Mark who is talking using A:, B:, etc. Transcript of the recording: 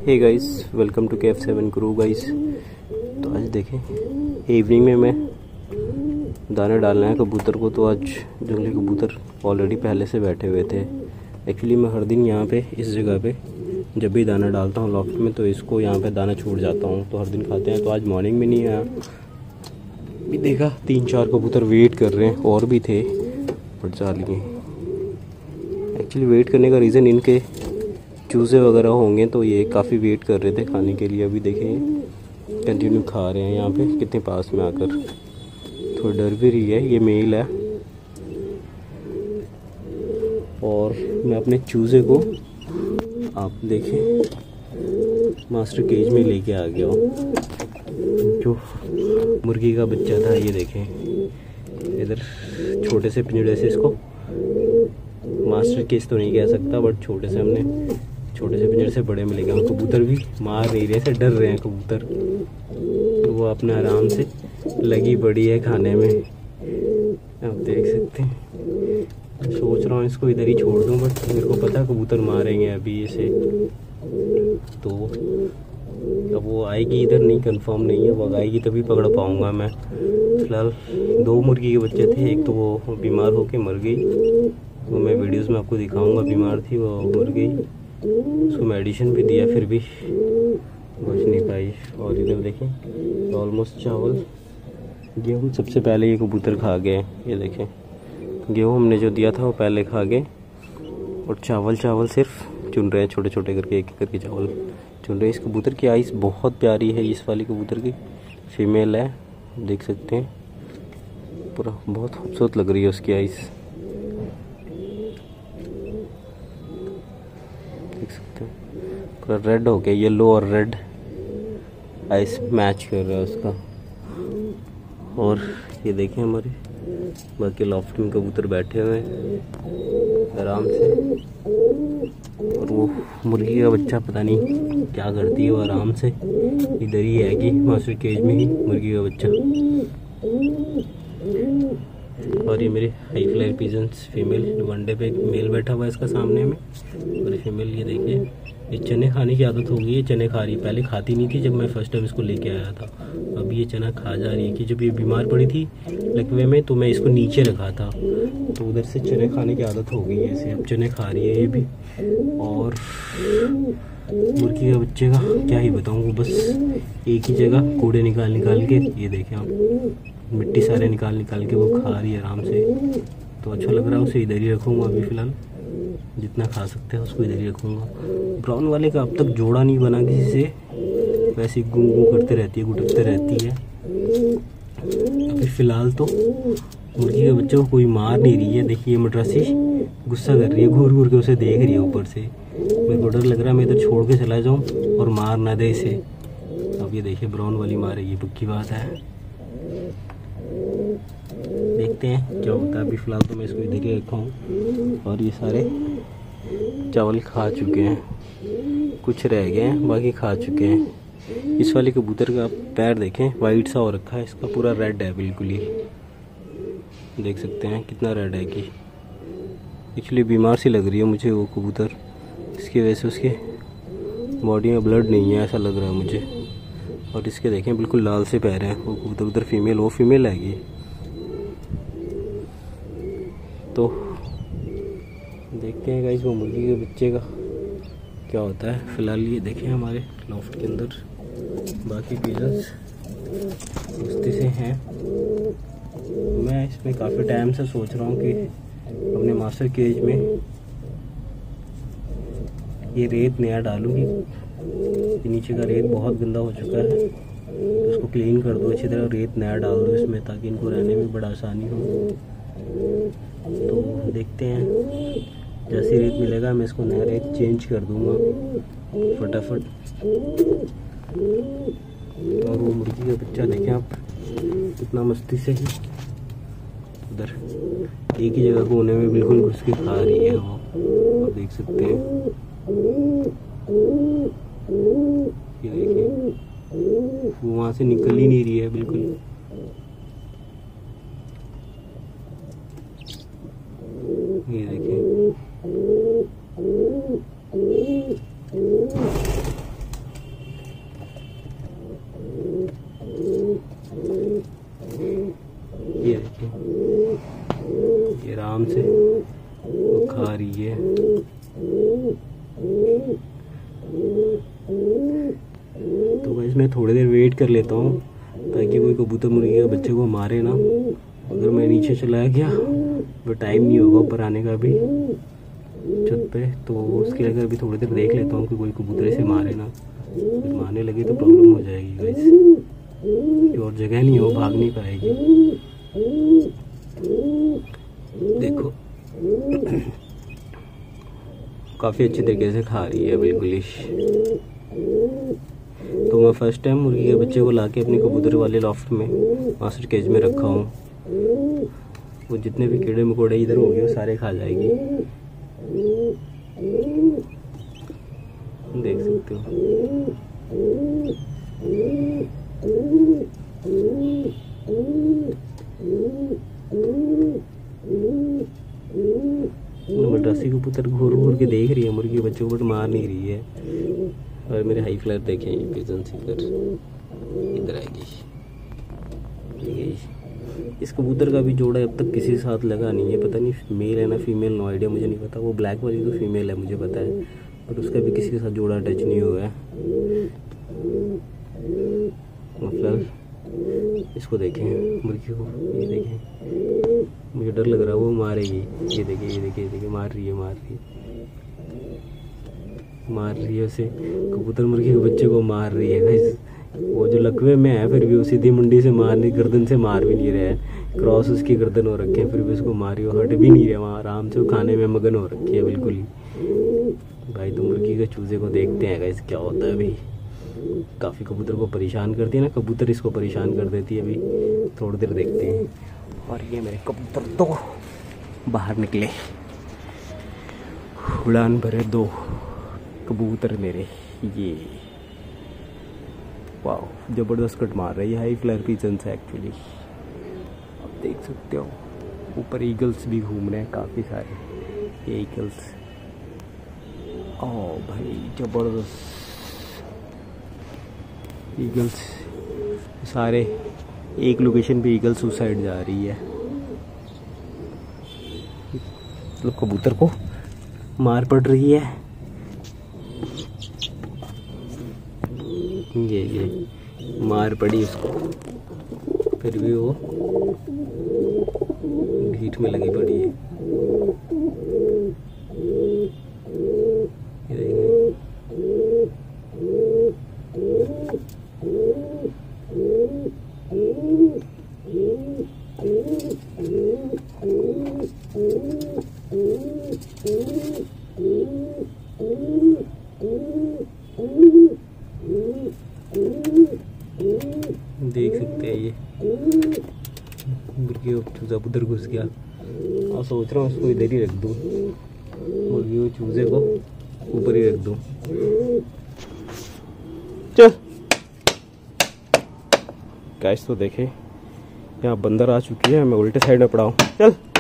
A: Hey guys, welcome to KF7 crew guys. तो आज देखें इवनिंग में मैं दाना डालना है कबूतर को। तो आज जंगली कबूतर ऑलरेडी पहले से बैठे हुए थे। एक्चुअली मैं हर दिन यहाँ पे इस जगह पे जब भी दाना डालता हूँ लॉफ्ट में, तो इसको यहाँ पे दाना छूट जाता हूँ, तो हर दिन खाते हैं। तो आज मॉर्निंग में नहीं आया, भी देखा 3-4 कबूतर वेट कर रहे हैं, और भी थे बट जा लिए। एक्चुअली वेट करने का रीज़न इनके चूज़े वगैरह होंगे, तो ये काफ़ी वेट कर रहे थे खाने के लिए। अभी देखें कंटिन्यू खा रहे हैं यहाँ पे कितने पास में आकर। थोड़ी डर भी रही है, ये मेल है। और मैं अपने चूज़े को आप देखें मास्टर केज में लेके आ गया हूँ। जो मुर्गी का बच्चा था, ये देखें इधर छोटे से पिंजड़े से, इसको मास्टर केज तो नहीं कह सकता, बट छोटे से पिंजरे से बड़े में लेके आए। कबूतर भी मार नहीं रहे, से डर रहे हैं कबूतर। तो वो अपने आराम से लगी पड़ी है खाने में, आप देख सकते हैं। सोच रहा हूँ इसको इधर ही छोड़ दूँ, बट मेरे को पता है कबूतर मारेंगे अभी इसे। तो अब वो आएगी इधर, नहीं कंफर्म नहीं है, वो आएगी तभी पकड़ पाऊँगा मैं। फिलहाल 2 मुर्गी के बच्चे थे, एक तो वो बीमार होके मर गई, वो मैं वीडियोस में आपको दिखाऊंगा। बीमार थी वो, मर गई, उसको मेडिसिन भी दिया, फिर भी बच नहीं पाई। और इधर देखें ऑलमोस्ट चावल गेहूँ सबसे पहले ये कबूतर खा गए। ये देखें गेहूँ हमने जो दिया था वो पहले खा गए, और चावल सिर्फ चुन रहे हैं, छोटे छोटे करके एक करके चावल चुन रहे हैं। इस कबूतर की आइस बहुत प्यारी है, इस वाली कबूतर की फीमेल है, देख सकते हैं पूरा बहुत खूबसूरत लग रही है उसकी आइस, देख सकते हैं पूरा रेड हो गया, येलो और रेड आइस मैच कर रहा है उसका। और ये देखें हमारे बाकी लॉफ्ट में कबूतर बैठे हुए हैं आराम से। और वो मुर्गी का बच्चा पता नहीं क्या करती है, वो आराम से इधर ही है कि मास्टर केज में ही मुर्गी का बच्चा। और ये मेरे high flyer pigeons female, one day पे एक मेल बैठा हुआ है इसका सामने में, और फीमेल ये देखिए ये चने खाने की आदत हो गई है, चने खा रही है। पहले खाती नहीं थी जब मैं फर्स्ट टाइम इसको लेके आया था, अब ये चना खा जा रही है। कि जब ये बीमार पड़ी थी लकवे में, तो मैं इसको नीचे रखा था, तो उधर से चने खाने की आदत हो गई है इसे, अब चने खा रही है ये भी। और मुर्गी के बच्चे का क्या ही बताऊँ, वो बस एक ही जगह कूड़े निकाल के, ये देखें आप मिट्टी सारे निकाल के वो खा रही है आराम से। तो अच्छा लग रहा है, उसे इधर ही रखूँगा अभी फ़िलहाल, जितना खा सकते हैं उसको इधर ही रखूँगा। ब्राउन वाले का अब तक जोड़ा नहीं बना किसी से, वैसे ही गूं करते रहती है, गुटकते रहती है। अभी फ़िलहाल तो मुर्गी के बच्चे को कोई मार नहीं रही है। देखिए मद्रासी गुस्सा कर रही है, घूर के उसे देख रही है ऊपर से। मेरे को डर लग रहा है मैं इधर छोड़ के चला जाऊँ और मार ना दे इसे। अब ये देखिए ब्राउन वाली मारेगी, पक्की बात है। देखते हैं क्या होता है। अभी फ़िलहाल तो मैं इसको इधर ही रखा हूँ। और ये सारे चावल खा चुके हैं, कुछ रह गए हैं, बाकी खा चुके हैं। इस वाले कबूतर का पैर देखें, वाइट सा हो रखा है, इसका पूरा रेड है बिल्कुल ही, देख सकते हैं कितना रेड है। कि एक्चुअली बीमार सी लग रही है मुझे वो कबूतर, इसकी वजह से उसके बॉडी में ब्लड नहीं है ऐसा लग रहा है मुझे। और इसके देखें बिल्कुल लाल से पैर हैं। वो कबूतर उधर फीमेल, वो फीमेल है ये। तो देखते हैं गाइस वो मुर्गी के बच्चे का क्या होता है। फ़िलहाल ये देखें हमारे लॉफ्ट के अंदर बाकी पिजन्स मस्ती से हैं। मैं इसमें काफ़ी टाइम से सोच रहा हूँ कि अपने मास्टर केज में ये रेत नया डालूँगी। नीचे का रेत बहुत गंदा हो चुका है, तो उसको क्लीन कर दो अच्छी तरह, रेत नया डाल दो इसमें, ताकि इनको रहने में बड़ा आसानी हो। तो देखते हैं, जैसे रेत मिलेगा मैं इसको नया रेत चेंज कर दूंगा फटाफट। और वो मुर्गी का बच्चा देखें आप, कितना मस्ती से ही उधर एक ही जगह कोने में बिल्कुल घुस के खा रही है वो, आप देख सकते हैं। ये देखिए वो वहाँ से निकल ही नहीं रही है बिल्कुल। ये देखिए तो गाइस मैं थोड़ी देर वेट कर लेता हूँ ताकि कोई कबूतर मुर्गी के बच्चे को मारे ना। अगर मैं नीचे चला गया तो टाइम नहीं होगा ऊपर आने का भी छत पे, तो उसके लिए अभी थोड़ी देर देख लेता हूँ कि कोई कबूतर से मारे ना। फिर मारने लगे तो प्रॉब्लम हो जाएगी गाइस, और जगह नहीं हो, भाग नहीं पाएगी। देखो काफ़ी अच्छी तरीके से खा रही है बिल्कुल ही। तो मैं फर्स्ट टाइम मुर्गी के बच्चे को लाके अपने कबूतर वाले लॉफ्ट में मास्टर केज में रखा हूँ। वो जितने भी कीड़े मकोड़े इधर होंगे वो सारे खा जाएगी, देख सकते हो। मद्रासी कबूतर घूर घूर के देख रही है मुर्गी बच्चों को, बट मार नहीं रही है। और मेरे हाई फ्लायर देखें, ये पिजन सीकर इधर आएगी। इस कबूतर का भी जोड़ा अब तक किसी के साथ लगा नहीं है, पता नहीं मेल है ना फीमेल, नो आइडिया, मुझे नहीं पता। वो ब्लैक वाली तो फीमेल है मुझे पता है, बट उसका भी किसी के साथ जोड़ा अटैच नहीं हुआ है। मतलब इसको देखें मुर्गी को, ये देखें, मुझे डर लग रहा है वो मारेगी। ये देखिए ये देखिए ये देखिए, मार रही है उसे, कबूतर मुर्गी के बच्चे को मार रही है गाइस। वो जो लकवे में है फिर भी वो सीधी मुंडी से मारने, गर्दन से मार भी नहीं रहा है, क्रॉस उसकी गर्दन हो रखी है, फिर भी उसको मारी, वो हट भी नहीं रहा, वहाँ आराम से वो खाने में मगन हो रखी है बिल्कुल ही। भाई तो मुर्गी के चूजे को देखते हैं गाइस क्या होता है। अभी काफ़ी कबूतर को परेशान करती है ना, कबूतर इसको परेशान कर देती है। अभी थोड़ी देर देखते हैं। और ये मेरे कबूतर तो बाहर निकले, उड़ान भरे 2 कबूतर मेरे। ये वाह ज़बरदस्त कट मार रही है, हाई फ्लायर पिजन है एक्चुअली। आप देख सकते हो ऊपर ईगल्स भी घूम रहे हैं काफ़ी सारे, ये ईगल्स। ओ भाई ज़बरदस्त ईगल्स सारे एक लोकेशन पे, ईगल सुसाइड जा रही है। मतलब कबूतर को मार पड़ रही है। ये मार पड़ी उसको, फिर भी वो हीट में लगी पड़ी है। देख सकते हैं ये मुर्गी को चूजा उधर घुस गया, और सोच रहा हूँ उसको इधर ही रख दूँ, मुर्गी को चूजे को ऊपर ही रख दूँ। चल गाइस तो देखें यहाँ बंदर आ चुकी है, मैं उल्टे साइड में पड़ा हूँ। चल